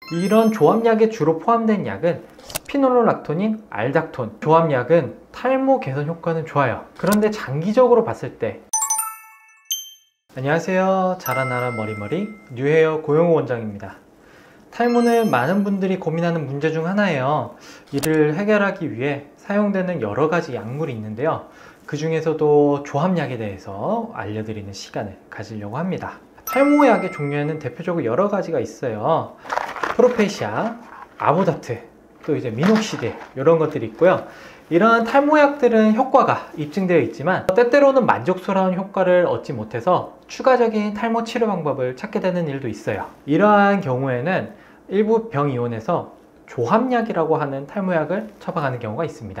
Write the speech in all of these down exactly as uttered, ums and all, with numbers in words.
이런 조합약에 주로 포함된 약은 스피노롤락토닌, 알닥톤. 조합약은 탈모 개선 효과는 좋아요. 그런데 장기적으로 봤을 때 안녕하세요. 자라나라 머리머리 뉴헤어 고용호 원장입니다. 탈모는 많은 분들이 고민하는 문제 중 하나예요. 이를 해결하기 위해 사용되는 여러 가지 약물이 있는데요. 그 중에서도 조합약에 대해서 알려드리는 시간을 가지려고 합니다. 탈모약의 종류에는 대표적으로 여러 가지가 있어요. 프로페시아, 아보다트, 또 이제 미녹시딜 이런 것들이 있고요. 이러한 탈모약들은 효과가 입증되어 있지만 때때로는 만족스러운 효과를 얻지 못해서 추가적인 탈모 치료 방법을 찾게 되는 일도 있어요. 이러한 경우에는 일부 병의원에서 조합약이라고 하는 탈모약을 처방하는 경우가 있습니다.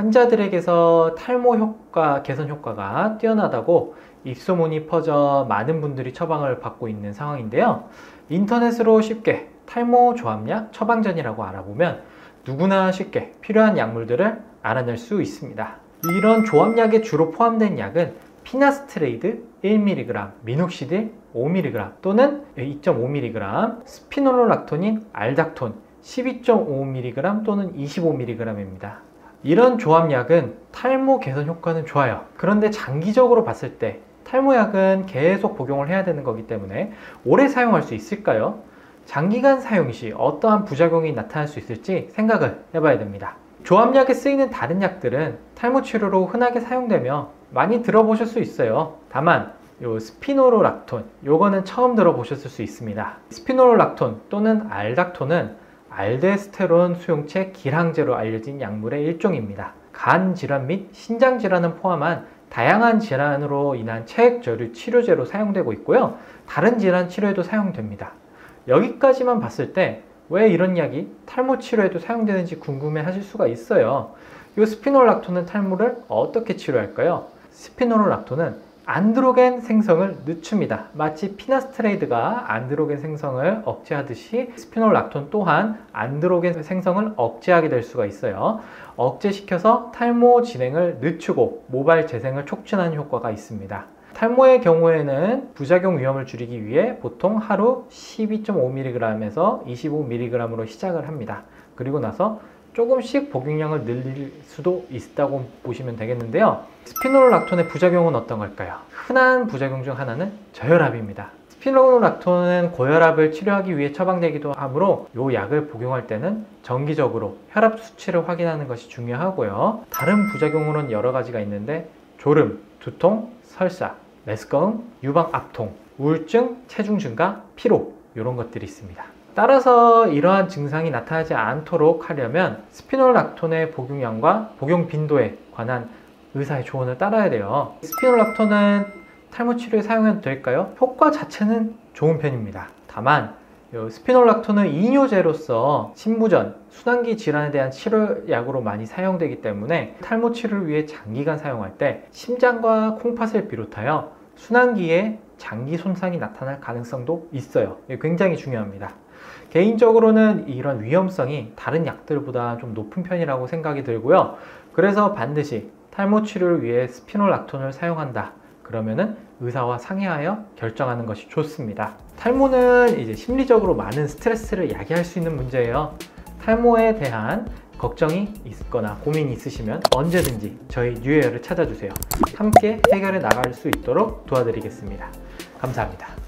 환자들에게서 탈모 효과, 개선 효과가 뛰어나다고 입소문이 퍼져 많은 분들이 처방을 받고 있는 상황인데요. 인터넷으로 쉽게 탈모 조합약 처방전이라고 알아보면 누구나 쉽게 필요한 약물들을 알아낼 수 있습니다. 이런 조합약에 주로 포함된 약은 피나스트레이드 일 밀리그램, 미녹시딜 오 밀리그램 또는 이 점 오 밀리그램, 스피노롤락토닌, 알닥톤 십이 점 오 밀리그램 또는 이십오 밀리그램입니다. 이런 조합약은 탈모 개선 효과는 좋아요. 그런데 장기적으로 봤을 때 탈모약은 계속 복용을 해야 되는 거기 때문에 오래 사용할 수 있을까요? 장기간 사용 시 어떠한 부작용이 나타날 수 있을지 생각을 해봐야 됩니다. 조합약에 쓰이는 다른 약들은 탈모 치료로 흔하게 사용되며 많이 들어보실 수 있어요. 다만 요 스피노롤락톤, 요거는 처음 들어보셨을 수 있습니다. 스피노롤락톤 또는 알닥톤은 알데스테론 수용체 기항제로 알려진 약물의 일종입니다. 간 질환 및 신장 질환을 포함한 다양한 질환으로 인한 체액저류 치료제로 사용되고 있고요. 다른 질환 치료에도 사용됩니다. 여기까지만 봤을 때 왜 이런 약이 탈모 치료에도 사용되는지 궁금해 하실 수가 있어요. 이 스피노롤락톤은 탈모를 어떻게 치료할까요? 스피노롤락톤은 안드로겐 생성을 늦춥니다. 마치 피나스트레이드가 안드로겐 생성을 억제하듯이 스피노롤락톤 또한 안드로겐 생성을 억제하게 될 수가 있어요. 억제시켜서 탈모 진행을 늦추고 모발 재생을 촉진하는 효과가 있습니다. 탈모의 경우에는 부작용 위험을 줄이기 위해 보통 하루 십이 점 오 밀리그램에서 이십오 밀리그램으로 시작을 합니다. 그리고 나서 조금씩 복용량을 늘릴 수도 있다고 보시면 되겠는데요. 스피노롤락톤의 부작용은 어떤 걸까요? 흔한 부작용 중 하나는 저혈압입니다. 스피노롤락톤은 고혈압을 치료하기 위해 처방되기도 하므로 이 약을 복용할 때는 정기적으로 혈압 수치를 확인하는 것이 중요하고요. 다른 부작용으로는 여러 가지가 있는데 졸음, 두통, 설사, 메스꺼움, 유방 압통, 우울증, 체중 증가, 피로 이런 것들이 있습니다. 따라서 이러한 증상이 나타나지 않도록 하려면 스피노롤락톤의 복용량과 복용 빈도에 관한 의사의 조언을 따라야 돼요. 스피노롤락톤은 탈모 치료에 사용해도 될까요? 효과 자체는 좋은 편입니다. 다만 스피노롤락톤은 이뇨제로서 신부전, 순환기 질환에 대한 치료약으로 많이 사용되기 때문에 탈모 치료를 위해 장기간 사용할 때 심장과 콩팥을 비롯하여 순환기에 장기 손상이 나타날 가능성도 있어요. 굉장히 중요합니다. 개인적으로는 이런 위험성이 다른 약들보다 좀 높은 편이라고 생각이 들고요. 그래서 반드시 탈모 치료를 위해 스피노롤락톤을 사용한다. 그러면은 의사와 상의하여 결정하는 것이 좋습니다. 탈모는 이제 심리적으로 많은 스트레스를 야기할 수 있는 문제예요. 탈모에 대한 걱정이 있거나 고민이 있으시면 언제든지 저희 뉴헤어를 찾아주세요. 함께 해결해 나갈 수 있도록 도와드리겠습니다. 감사합니다.